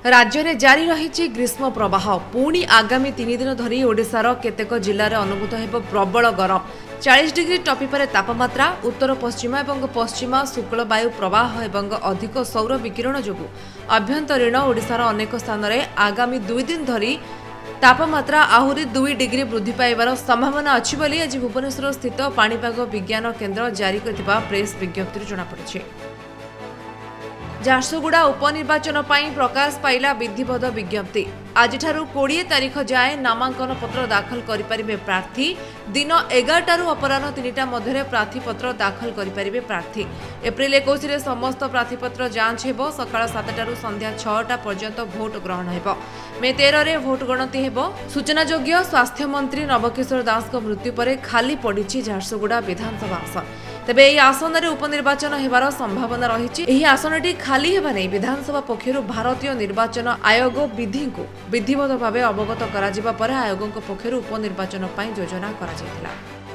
राज्य में जारी रही ग्रीष्म प्रवाह पुणी आगामी 3 दिन धरी ओडिशार केतेक जिले में अनुभूत हो प्रबल गरम 40 डिग्री टपिपर तापमात्रा उत्तर पश्चिम और पश्चिम शुक्ल वायु प्रवाह और अधिक सौर विकिरण जो आभ्यंतरीण ओडिशार अनेक स्थान में आगामी 2 दिन धरी तापमात्रा आहरी 2 डिग्री वृद्धि पाइबार संभावना अच्छी बोली आज भुवनेश्वर स्थित पाणीपाग विज्ञान केन्द्र जारी करथिबा प्रेस विज्ञप्ति जଣାपड़ी। झारसुगुड़ा उपनिर्वाचन पर प्रकाश पाइला विधिवत विज्ञप्ति आज 20 तारीख जाए नामांकन पत्र दाखल करें प्रार्थी दिन 11 अपराह 3टा मध्य प्रार्थीपत्र दाखल करें प्रार्थी एप्रिल 21 समस्त प्रार्थीपत्र जांच हो सकाळ 7 संध्या 6टा पर्यंत भोट ग्रहण हो मे 13 भोट गणति हो। सूचनायोग्य स्वास्थ्य मंत्री नवकिशोर दास मृत्यु पर खाली पड़ी झारसुगुड़ा विधानसभा आसन तेबे यह आसन में उपनिर्वाचन होबार संभावना रही आसनटी खाली हेबा नै विधानसभा पक्षर भारतीय निर्वाचन आयोग विधि को विधिवत भाव अवगत करा पर आयोग पक्षर उपनिर्वाचन पर योजना करा।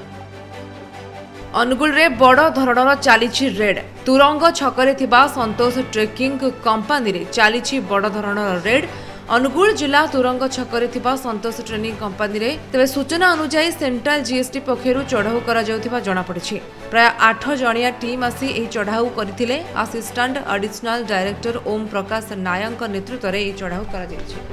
अनुगुल रे बड़ धरणर चली रेड तुरंग छकरे थिबा संतोष ट्रेकिंग कंपानी रे चली बड़ धरणर रेड अनुगुल जिला तुरंग छकरे थिबा संतोष ट्रेनिंग कंपानी रे तेबे सूचना अनुसार सेंट्रल जीएसटी पक्षरु चढ़ाऊ करा जाउथिबा जणा पड़िछि। प्राय 8 जणिया टीम आसी एही चढ़ाऊ करथिले assistant additional director Om Prakash Nayak नेतृत्व रे एही चढ़ाऊ करा जाइछि।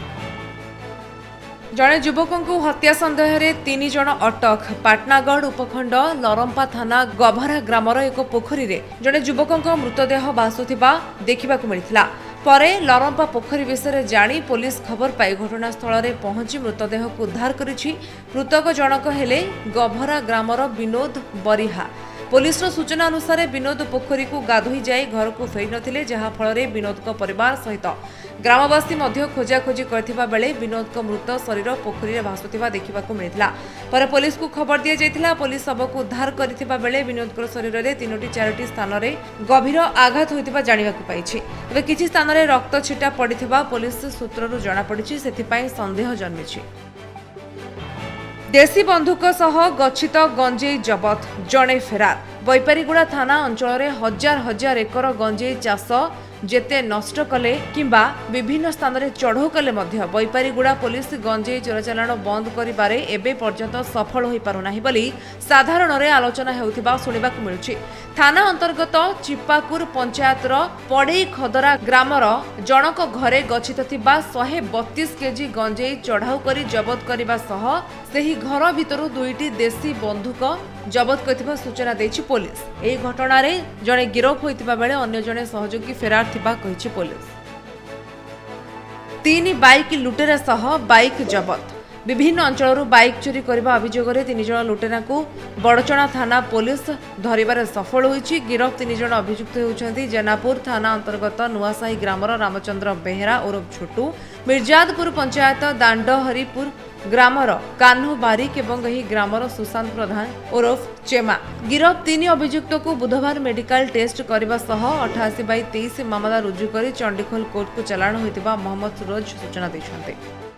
जड़े युवकों को हत्या सन्देह रे 3 जण अटक पाटनागढ़ उपखंड लरंपा थाना गभरा ग्रामर एक पोखरी रे जड़े युवकों मृतदेह भासुथिबा देखिबाकु मिलिथिला परे लरंपा पोखरी विषय जानी पुलिस खबर पाई घटनास्थल में पहुंची मृतदेह को उद्धार करिछि। मृतक जनक हेले गभरा ग्रामर विनोद बरिहा। पुलिस सूचना अनुसार विनोद पोखरी को गाधोई जाए घर को फेरी नथिले जहा फल विनोद परिवार सहित ग्रामवासी खोजाखोजी करथिबा बेले विनोद मृत शरीर पोखरी में भासुथिबा देखिबाकु मिलिथिला पर पुलिस को खबर दिया जायथिला। पुलिस शव को उद्धार करथिबा बेले विनोद शरीर में 3-4 स्थान में गभीर आघात होइतिबा जानिबाकु पाइछि। तबे किछि स्थान में रक्त छिटा पड़िथिबा पुलिस सूत्ररु जणा पड़िछि सेथिपाई संदेह जन्मिछि। देशी बंधुक सह गच्छित गंजेई जबत जणे फेरार बैपारीगुड़ा थाना अंचल में हजार हजार एकर गंजेई चाष जेते नष्ट कले किंबा विभिन्न स्थान में चढ़ऊ कले बैपारीगुड़ा पुलिस गंजेई चोराचालाण बंद करिबारे एबे पर्यंत सफल होई पारुनाही बोली साधारण रे आलोचना हेउथिबा सुनिबाकु मिलुछि। थाना अंतर्गत चिपाकुर पंचायतर पड़ेई खदरा ग्रामर जनक घरे गच्छित थिबा 132 केजी गंजेई चढ़ाऊ करी जबत करिबा सह सेही घर भितरु 2टी देशी बंधुक जबत करथिबा सूचना देछि पुलिस। एही घटना रे जणे गिरफ होइतिबा बेले अन्य जणे सहयोगी फेरार थिबा कहिछि पुलिस। 3 बाइक लुटेरा सह बाइक जबत विभिन्न अंचल बाइक चोरी करने अभियोग 3 जण लुटेरा को बड़चणा थाना पुलिस धरिबार सफल होइछि। गिरफ 3 जण अभियुक्त होउछन्ति जेनापुर थाना अंतर्गत नुआसाही ग्रामर रामचंद्र बेहेरा उर्फ छोटू, मिर्जादपुर पंचायत दांडहरिपुर ग्रामर कान्हू बारिक एवं यही ग्रामर सुशांत प्रधान उर्फ चेमा। गिरफ 3 अभियुक्त को बुधवार मेडिकल टेस्ट करने सह 88/23 मामला रुजु कर चंडीखोल कोर्ट को चलाण होइतिबा मोहम्मद सुरोज सूचना दैछन्ते।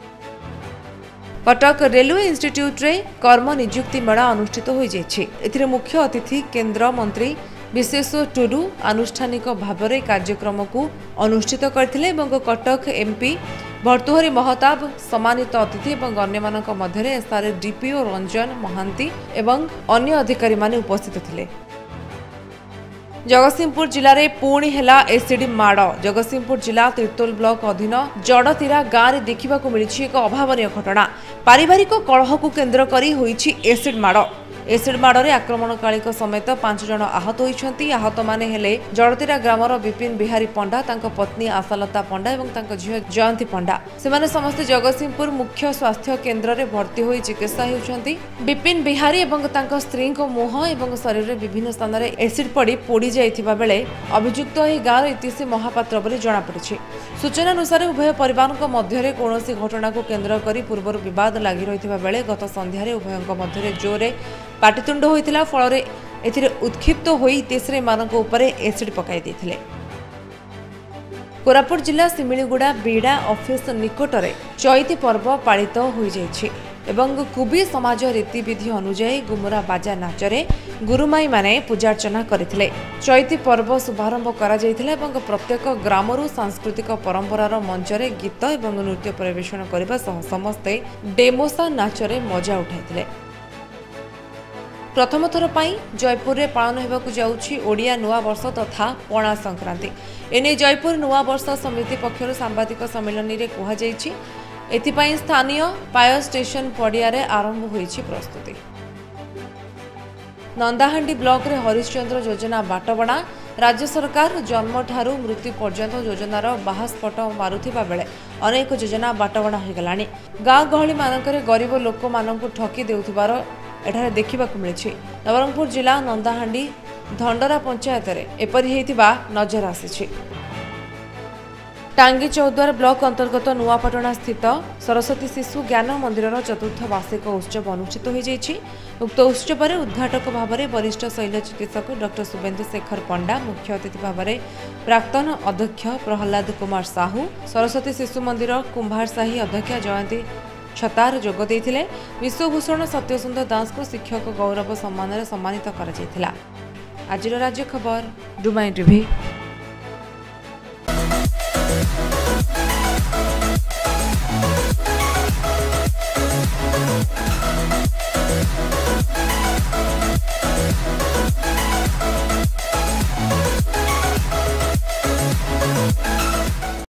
कटक रेलवे इंस्टीट्यूट रे कर्म नियुक्ति मेला अनुष्ठित हो जाइछि। एथिरे मुख्य अतिथि केंद्र मंत्री विशेश्वर टुडू आनुष्ठानिक भाव में कार्यक्रम को अनुष्ठित करथिले एवं कटक एमपी भर्तृहरि महताब सम्मानित अतिथि एवं अन्य मध्य एसआर डीपीओ रंजन महांती एवं अन्य अधिकारी माने उपस्थित थिले। जगतसिंहपुर जिले में पुणी हेला एसिड माड़। जगतसिंहपुर जिला तिर्तोल ब्लॉक अधीन जड़तीरा गाँव में देखा मिली एक अभावन घटना। पारिवारिक कलह को केन्द्र करी होईछि एसिड माड़। एसिड माड़े आक्रमणकाली समेत 5 जण आहत होइछन्ति। आहत माने हेले जड़तीरा ग्रामर विपिन बिहारी पंडा, तांको पत्नी आशालता पंडा एवं तांको झियो जयंती पंडा। सेमाने समस्त जगतसिंहपुर मुख्य स्वास्थ्य केन्द्र में भर्ती होई चिकित्सा हेउछन्ति। विपिन बिहारी एवं तांको स्त्री को मुह एवं शरीर में विभिन्न स्थान में एसिड पड़ी पोड़ी जाइथिबा बेले अभियुक्त एही गाँव इतिश्री महापात्र बोली जणा पड़िछि। सूचना अनुसार उभय परिवार मध्य कौनसी घटना को केन्द्र करी पूर्व विवाद लगी रहिथिबा बेले गत संध्यारे उभयଙ୍କ मध्य जोरे पाटितुंड होइतिला फल एथिरे उत्क्षिप्त होई तेसरे मानक ऊपर एसिड पकाई देथिले। कोरापुट जिला सिमिलीगुड़ा बीड़ा ऑफिस निकटरे चैती पर्व पालित हो जाइछि। एवं कुबी समाज रीतिविधि अनुजाई गुमुरा बाजा नाचरे गुरुमाई माने पूजार्चना करथिले। चैती पर्व शुभारंभ करा जायथिला एवं प्रत्येक ग्रामरू सांस्कृतिक परंपरार मंचरे गीत एवं नृत्य परिवेषण करबा सह समस्ते डेमोसा नाचरे मजा उठाइथिले। प्रथम थर पाई जयपुर रे पालन होबाकु जाउछि ओडिया नुआ वर्ष तथा पणा संक्रांति। एने जयपुर नुआ वर्ष समिति पक्षर सांबादिक सम्मेलन रे कहा जायछि। एथिपाई स्थानीय पायर स्टेशन पड़िया रे आरंभ होईछि प्रस्तुति। नंदाहांडी ब्लॉक रे हरिश्चंद्र योजना बाटबणा। राज्य सरकार जन्म ठारू मृत्यु पर्यंत योजनार बाहास्फट मारुथिबा बेले अनेक योजना बाटबणा हो गलानी। गाँ गहली मानकरे गरीब लोक मानकु ठकी देउथिबार एठारे देखिबाकु मिलिछि। नवरंगपुर जिला नंदाहांडी धंडरा पंचायत रे एपरि हेतिबा नजर आसिछि। टांगी चौद्वार ब्लॉक अंतर्गत नुआपाटना स्थित सरस्वती शिशु ज्ञान मंदिर चतुर्थ वार्षिक उत्सव अनुष्ठित हो जाइछि। उक्त उत्सव में उद्घाटक भाव में वरिष्ठ शैल चिकित्सक डॉ शुभेन्दु शेखर पंडा, मुख्य अतिथि भाव में प्राक्तन अध्यक्ष प्रहलाद कुमार साहू, सरस्वती शिशु मंदिर कुंभारसाही अध्यक्षा जयंती छतार जोग देइथिले। विश्वभूषण सत्यसुंदर दास को शिक्षक गौरव सम्मान सम्मानित करा जायथिला। आजिर राज्य खबर डुमाई टीवी।